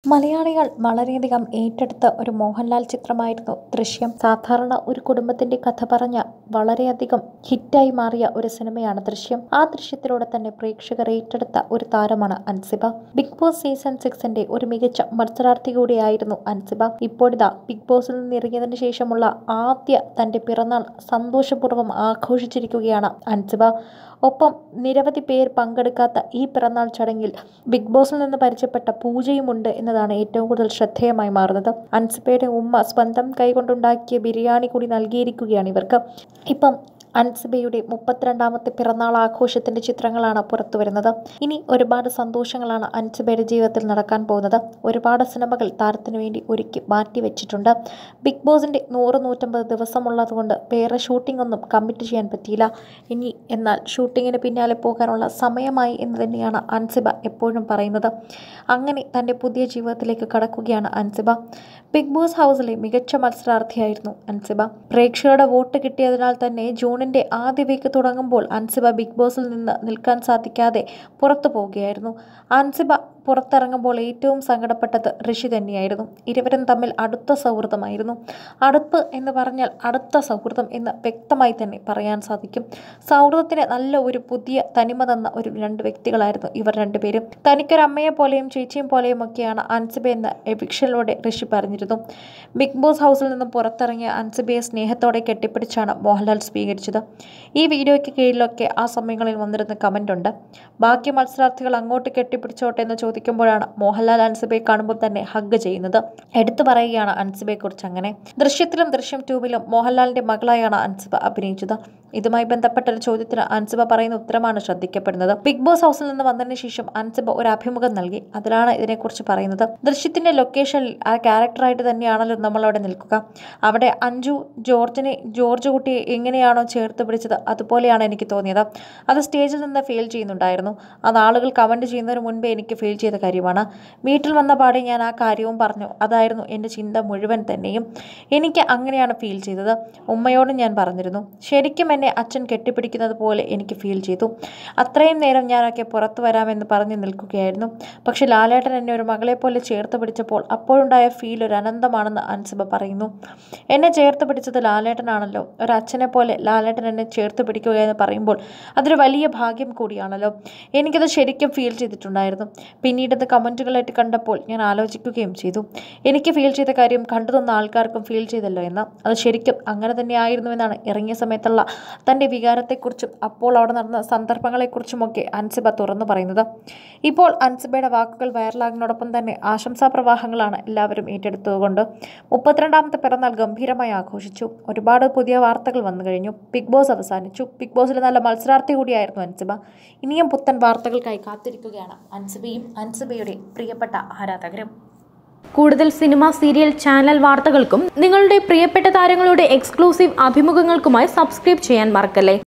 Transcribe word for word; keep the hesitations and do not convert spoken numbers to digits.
മലയാളികൾ വളരെയധികം ഏറ്റെടുത്ത ഒരു മോഹൻലാൽ ചിത്രമായിരുന്നു ദൃശ്യം. സാധാരണ ഒരു കുടുംബത്തിന്റെ കഥ പറഞ്ഞ വളരെയധികം ഹിറ്റായി മാറിയ ഒരു സിനിമയാണ് ദൃശ്യം. ആ ദൃശ്യത്തിലൂടെ തന്നെ പ്രേക്ഷകർ ഏറ്റെടുത്ത ഒരു താരമാണ് അൻസിബ. ബിഗ് ബോസ് സീസൺ സിക്സിന്റെ ഒരു മികച്ച മത്സരാർത്ഥി കൂടിയായിരുന്നു അൻസിബ. ഇപ്പോഴിതാ ബിഗ് ബോസിൽ നിന്ന് ഇറങ്ങിയതിനു ശേഷമുള്ള ആദ്യ തന്റെ പിറന്നാൾ സന്തോഷപൂർവ്വം ആഘോഷിച്ചിരിക്കുകയാണ് അൻസിബ. ഒപ്പം നിരവധി പേർ പങ്കെടുക്കാത്ത ഈ പിറന്നാൾ ചടങ്ങിൽ ബിഗ് ബോസിൽ നിന്ന് പരിചയപ്പെട്ട പൂജയുമുണ്ട് എന്നതാണ് ഏറ്റവും കൂടുതൽ ശ്രദ്ധേയമായി മാറുന്നത്. അൻസിബയുടെ ഉമ്മ സ്വന്തം കൈകൊണ്ടുണ്ടാക്കിയ ബിരിയാണി കൂടി നൽകിയിരിക്കുകയാണ് ഇവർക്ക്. ഇപ്പം അൻസിബയുടെ മുപ്പത്തിരണ്ടാമത്തെ പിറന്നാൾ ആഘോഷത്തിന്റെ ചിത്രങ്ങളാണ് പുറത്തു വരുന്നത്. ഇനി ഒരുപാട് സന്തോഷങ്ങളാണ് അൻസിബയുടെ ജീവിതത്തിൽ നടക്കാൻ പോകുന്നത്. ഒരുപാട് സിനിമകൾ താരത്തിനു വേണ്ടി ഒരുക്കി മാറ്റി വെച്ചിട്ടുണ്ട്. ബിഗ് ബോസിന്റെ നൂറ് നൂറ്റമ്പത് ദിവസമുള്ളത് കൊണ്ട് വേറെ ഷൂട്ടിംഗ് ഒന്നും കമ്മിറ്റ് ചെയ്യാൻ പറ്റിയില്ല. ഇനി എന്നാൽ ഷൂട്ടിങ്ങിന് പിന്നാലെ പോകാനുള്ള സമയമായി എന്ന് തന്നെയാണ് അൻസിബ എപ്പോഴും പറയുന്നത്. അങ്ങനെ തൻ്റെ പുതിയ ജീവിതത്തിലേക്ക് കടക്കുകയാണ് അൻസിബ. ബിഗ് ബോസ് ഹൗസിലെ മികച്ച മത്സരാർത്ഥിയായിരുന്നു അൻസിബ. പ്രേക്ഷകരുടെ വോട്ട് കിട്ടിയതിനാൽ തന്നെ ജൂണിൻ്റെ ആദ്യ വീക്ക് തുടങ്ങുമ്പോൾ അൻസിബ ബിഗ് ബോസിൽ നിന്ന് നിൽക്കാൻ സാധിക്കാതെ പുറത്തു പോവുകയായിരുന്നു. അൻസിബ പുറത്തിറങ്ങുമ്പോൾ ഏറ്റവും സങ്കടപ്പെട്ടത് ഋഷി തന്നെയായിരുന്നു. ഇരുവരും തമ്മിൽ അടുത്ത സൗഹൃദമായിരുന്നു. അടുപ്പ് എന്ന് പറഞ്ഞാൽ അടുത്ത സൗഹൃദം എന്ന് വ്യക്തമായി തന്നെ പറയാൻ സാധിക്കും. സൗഹൃദത്തിന് നല്ല ഒരു പുതിയ തനിമ തന്ന ഒരു രണ്ട് വ്യക്തികളായിരുന്നു ഇവർ രണ്ടുപേരും. തനിക്കൊരമ്മയെ പോലെയും ചേച്ചിയും പോലെയും ഒക്കെയാണ് അൻസിബ എന്ന എവിക്ഷനിലൂടെ ഋഷി പറഞ്ഞിരുന്നു. ബിഗ് ബോസ് ഹൗസിൽ നിന്നും പുറത്തിറങ്ങിയ അൻസിബയെ സ്നേഹത്തോടെ കെട്ടിപ്പിടിച്ചാണ് മോഹൻലാൽ സ്വീകരിച്ചത്. ഈ വീഡിയോയ്ക്ക് കീഴിലൊക്കെ ആ സമയങ്ങളിൽ വന്നിരുന്ന കമൻ്റ് ഉണ്ട്. ബാക്കി മത്സരാർത്ഥികൾ അങ്ങോട്ട് കെട്ടിപ്പിടിച്ചോട്ടെ എന്ന് ചോദിക്കുമ്പോഴാണ് മോഹൻലാൽ അൻസിബയെ കാണുമ്പോൾ തന്നെ ഹഗ് ചെയ്യുന്നത്. എടുത്തു പറയുകയാണ് അൻസിബയെക്കുറിച്ച്. അങ്ങനെ ദൃശ്യത്തിലും ദൃശ്യം ടൂവിലും മോഹൻലാലിന്റെ മകളായാണ് അൻസിബ അഭിനയിച്ചത്. ഇതുമായി ബന്ധപ്പെട്ട ഒരു ചോദ്യത്തിന് അൻസിബ പറയുന്ന ഉത്തരമാണ് ശ്രദ്ധിക്കപ്പെടുന്നത്. ബിഗ് ബോസ് ഹൗസിൽ നിന്ന് വന്നതിന് ശേഷം അൻസിബ ഒരു അഭിമുഖം നൽകി. അതിലാണ് ഇതിനെക്കുറിച്ച് പറയുന്നത്. ദൃശ്യത്തിന്റെ ലൊക്കേഷനിൽ ആ ക്യാരക്ടറായിട്ട് തന്നെയാണല്ലോ നമ്മളവിടെ നിൽക്കുക. അവിടെ അഞ്ജു ജോർജിനെ ജോർജ് കുട്ടിയെ എങ്ങനെയാണോ ചേർത്ത് പിടിച്ചത് അതുപോലെയാണ് എനിക്ക് തോന്നിയത്. അത് സ്റ്റേജിൽ നിന്ന് ഫീൽ ചെയ്യുന്നുണ്ടായിരുന്നു. അത് ആളുകൾ കമന്റ് ചെയ്യുന്നതിന് മുൻപേ എനിക്ക് ഫീൽ ചെയ്ത കാര്യമാണ്. വീട്ടിൽ വന്ന പാടെ ഞാൻ ആ കാര്യവും പറഞ്ഞു. അതായിരുന്നു എൻ്റെ ചിന്ത മുഴുവൻ തന്നെയും. എനിക്ക് അങ്ങനെയാണ് ഫീൽ ചെയ്തത്. ഉമ്മയോടും ഞാൻ പറഞ്ഞിരുന്നു. ശരിക്കും എന്നെ അച്ഛൻ കെട്ടിപ്പിടിക്കുന്നത് പോലെ എനിക്ക് ഫീൽ ചെയ്തു. അത്രയും നേരം ഞാനൊക്കെ പുറത്തു വരാമെന്ന് പറഞ്ഞു നിൽക്കുകയായിരുന്നു. പക്ഷെ ലാലേട്ടൻ എന്നെ ഒരു മകളെ പോലെ ചേർത്ത് പിടിച്ചപ്പോൾ അപ്പോഴുണ്ടായ ഫീൽ ഒരു അനന്തമാണെന്ന് അൻസിബ പറയുന്നു. എന്നെ ചേർത്ത് പിടിച്ചത് ലാലേട്ടനാണല്ലോ. ഒരു അച്ഛനെ പോലെ ലാലേട്ടൻ എന്നെ ചേർത്ത് പിടിക്കുക എന്ന് പറയുമ്പോൾ അതൊരു വലിയ ഭാഗ്യം കൂടിയാണല്ലോ. എനിക്കത് ശരിക്കും ഫീൽ ചെയ്തിട്ടുണ്ടായിരുന്നു. പിന്നീട് അത് കമൻറ്റുകളായിട്ട് കണ്ടപ്പോൾ ഞാൻ ആലോചിക്കുകയും ചെയ്തു. എനിക്ക് ഫീൽ ചെയ്ത കാര്യം കണ്ടു തന്ന ആൾക്കാർക്കും ഫീൽ ചെയ്തല്ലോ എന്ന്. അത് ശരിക്കും അങ്ങനെ തന്നെ ആയിരുന്നുവെന്നാണ് ഇറങ്ങിയ സമയത്തുള്ള തൻ്റെ വികാരത്തെക്കുറിച്ചും അപ്പോൾ അവിടെ നടന്ന സന്ദർഭങ്ങളെക്കുറിച്ചുമൊക്കെ അൻസിബ തുറന്നു പറയുന്നത്. ഇപ്പോൾ അൻസിബയുടെ വാക്കുകൾ വൈറലാകുന്നതോടൊപ്പം തന്നെ ആശംസാ പ്രവാഹങ്ങളാണ് എല്ലാവരും ഏറ്റെടുത്തുകൊണ്ട് മുപ്പത്തിരണ്ടാമത്തെ പിറന്നാൾ ഗംഭീരമായി ആഘോഷിച്ചു. ഒരുപാട് പുതിയ വാർത്തകൾ വന്നു കഴിഞ്ഞു. ബിഗ് ബോസ് അവസാനിച്ചു. ബിഗ് ബോസിൽ നല്ല മത്സരാർത്ഥി കൂടിയായിരുന്നു അൻസിബ. ഇനിയും പുത്തൻ വാർത്തകൾക്കായി കാത്തിരിക്കുകയാണ് അൻസിബയും അൻസിബയുടെ പ്രിയപ്പെട്ട ആരാധകരും. കൂടുതൽ സിനിമ, സീരിയൽ, ചാനൽ വാർത്തകൾക്കും നിങ്ങളുടെ പ്രിയപ്പെട്ട താരങ്ങളുടെ എക്സ്ക്ലൂസീവ് അഭിമുഖങ്ങൾക്കുമായി സബ്സ്ക്രൈബ് ചെയ്യാൻ മറക്കല്ലേ.